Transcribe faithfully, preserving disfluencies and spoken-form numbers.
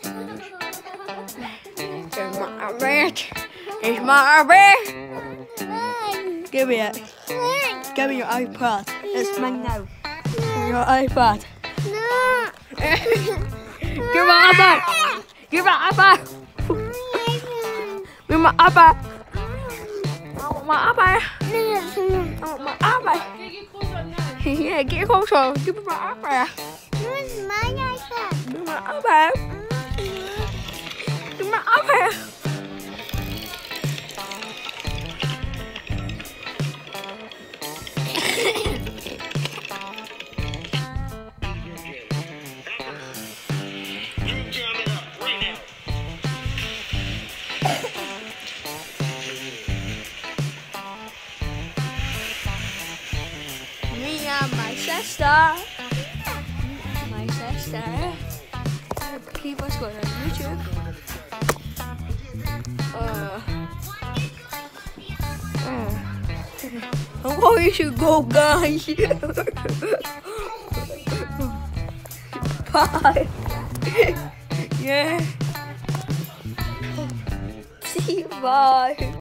It's my bed. It's my bed. Give me it. Give me your iPad. It's mine now. Your iPad. Give my iPad. Give my iPad. Give my iPad. I want my iPad. I want my iPad. Yeah, get closer. Give me my iPad. Where's my iPad? Give me my iPad. Give me my iPad. Me and my sister. My sister. Keep us going on YouTube. Uh, uh, oh, you should go, guys. Bye. Yeah. See you. Bye.